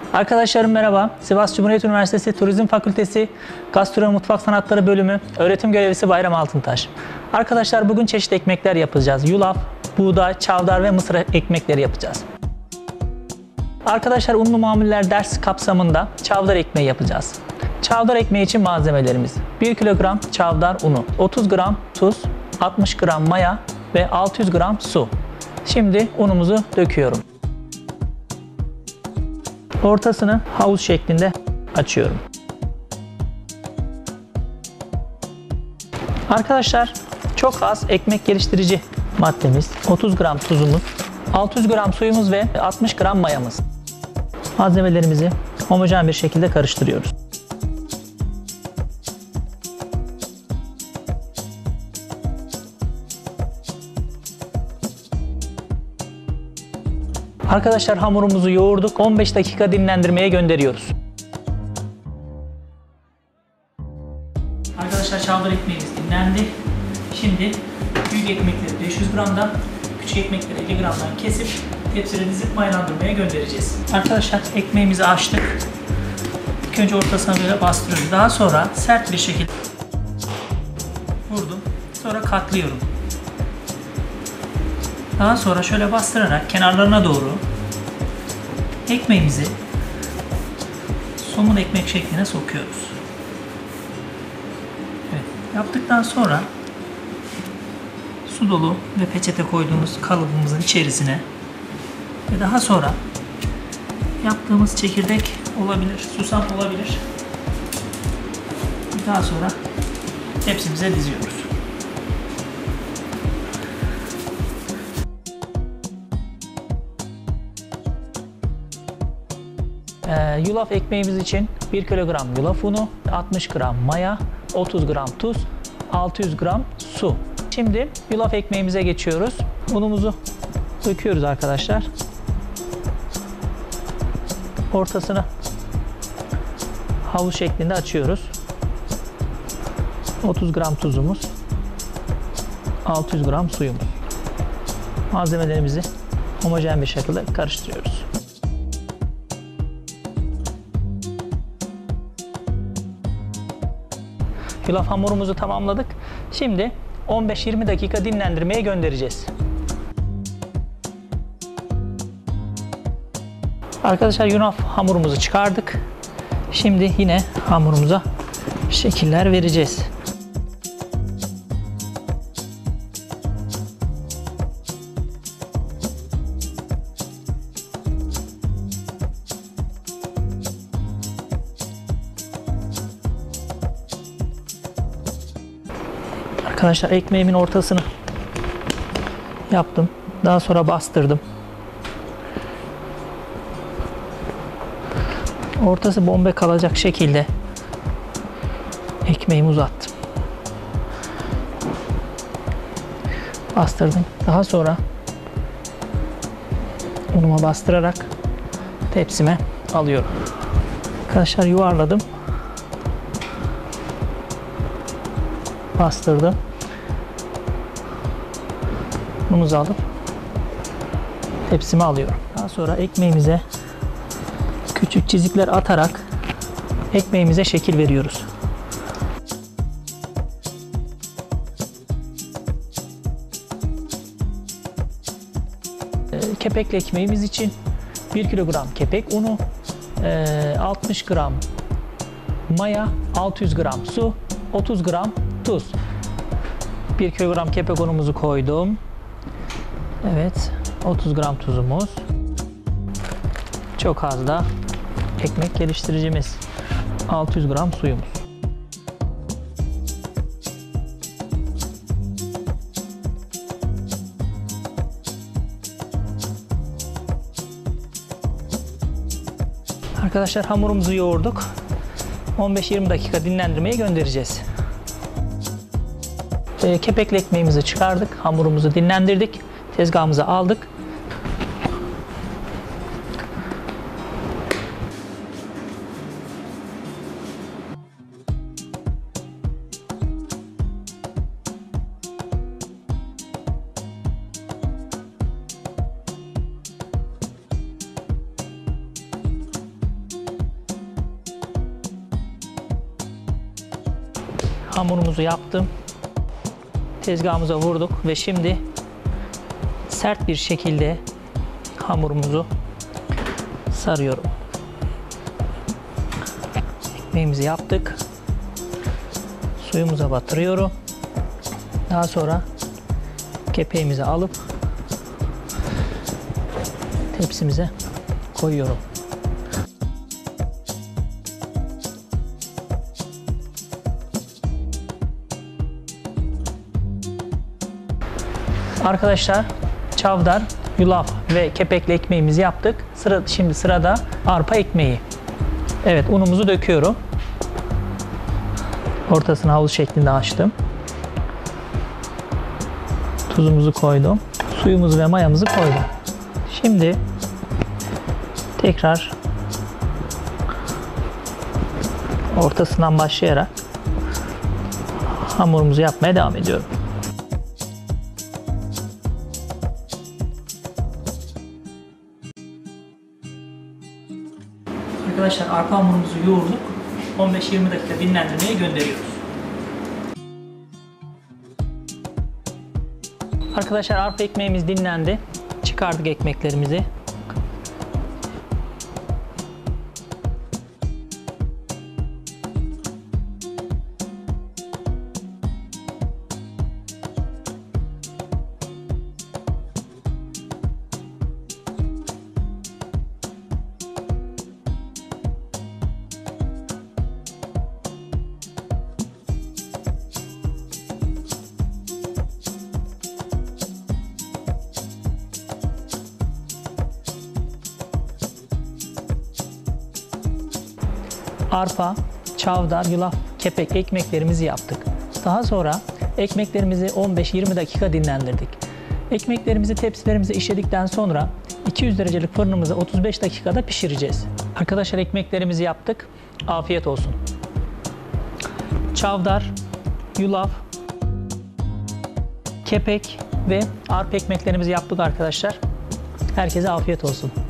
Arkadaşlarım merhaba. Sivas Cumhuriyet Üniversitesi Turizm Fakültesi Gastronomi Mutfak Sanatları Bölümü öğretim görevlisi Bayram Altıntaş. Arkadaşlar bugün çeşitli ekmekler yapacağız. Yulaf, buğday, çavdar ve mısır ekmekleri yapacağız. Arkadaşlar unlu mamuller ders kapsamında çavdar ekmeği yapacağız. Çavdar ekmeği için malzemelerimiz: 1 kilogram çavdar unu, 30 gram tuz, 60 gram maya ve 600 gram su. Şimdi unumuzu döküyorum. Ortasını havuz şeklinde açıyorum. Arkadaşlar çok az ekmek geliştirici maddemiz, 30 gram tuzumuz, 600 gram suyumuz ve 60 gram mayamız. Malzemelerimizi homojen bir şekilde karıştırıyoruz. Arkadaşlar hamurumuzu yoğurduk. 15 dakika dinlendirmeye gönderiyoruz. Arkadaşlar çavdar ekmeğimiz dinlendi. Şimdi büyük ekmekleri 500 gramdan, küçük ekmekleri 50 gramdan kesip tepsiye dizip mayalandırmaya göndereceğiz. Arkadaşlar ekmeğimizi açtık. İlk önce ortasına böyle bastırıyoruz. Daha sonra sert bir şekilde vurdum. Sonra katlıyorum. Daha sonra şöyle bastırarak kenarlarına doğru ekmeğimizi somun ekmek şekline sokuyoruz. Evet, yaptıktan sonra su dolu ve peçete koyduğumuz kalıbımızın içerisine ve daha sonra yaptığımız çekirdek olabilir, susam olabilir. Daha sonra tepsimize diziyoruz. Yulaf ekmeğimiz için 1 kilogram yulaf unu, 60 gram maya, 30 gram tuz, 600 gram su. Şimdi yulaf ekmeğimize geçiyoruz. Unumuzu döküyoruz arkadaşlar. Ortasını havuz şeklinde açıyoruz. 30 gram tuzumuz, 600 gram suyumuz. Malzemelerimizi homojen bir şekilde karıştırıyoruz. Yulaf hamurumuzu tamamladık. Şimdi 15-20 dakika dinlendirmeye göndereceğiz. Arkadaşlar yulaf hamurumuzu çıkardık. Şimdi yine hamurumuza şekiller vereceğiz. Arkadaşlar ekmeğimin ortasını yaptım. Daha sonra bastırdım. Ortası bombe kalacak şekilde ekmeğimi uzattım. Bastırdım. Daha sonra unuma bastırarak tepsime alıyorum. Arkadaşlar yuvarladım. Bastırdım. Unumuzu alıp tepsime alıyorum. Daha sonra ekmeğimize küçük çizikler atarak ekmeğimize şekil veriyoruz. Kepekli ekmeğimiz için 1 kilogram kepek unu, 60 gram maya, 600 gram su, 30 gram tuz. 1 kilogram kepek unumuzu koydum. Evet, 30 gram tuzumuz. Çok az da ekmek geliştiricimiz. 600 gram suyumuz. Arkadaşlar hamurumuzu yoğurduk. 15-20 dakika dinlendirmeye göndereceğiz. Kepekli ekmeğimizi çıkardık. Hamurumuzu dinlendirdik. Tezgahımıza aldık. Hamurumuzu yaptım. Tezgahımıza vurduk ve şimdi sert bir şekilde hamurumuzu sarıyorum. Ekmeğimizi yaptık. Suyumuza batırıyorum. Daha sonra kepeğimizi alıp tepsimize koyuyorum. Arkadaşlar, çavdar, yulaf ve kepekli ekmeğimizi yaptık. Şimdi sırada arpa ekmeği. Evet, unumuzu döküyorum. Ortasını havlu şeklinde açtım. Tuzumuzu koydum. Suyumuzu ve mayamızı koydum. Şimdi tekrar ortasından başlayarak hamurumuzu yapmaya devam ediyorum. Arkadaşlar, arpa hamurumuzu yoğurduk. 15-20 dakika dinlendirmeye gönderiyoruz. Arkadaşlar, arpa ekmeğimiz dinlendi. Çıkardık ekmeklerimizi. Arpa, çavdar, yulaf, kepek ekmeklerimizi yaptık. Daha sonra ekmeklerimizi 15-20 dakika dinlendirdik. Ekmeklerimizi tepsilerimize işledikten sonra 200 derecelik fırınımıza 35 dakikada pişireceğiz. Arkadaşlar, ekmeklerimizi yaptık. Afiyet olsun. Çavdar, yulaf, kepek ve arpa ekmeklerimizi yaptık arkadaşlar. Herkese afiyet olsun.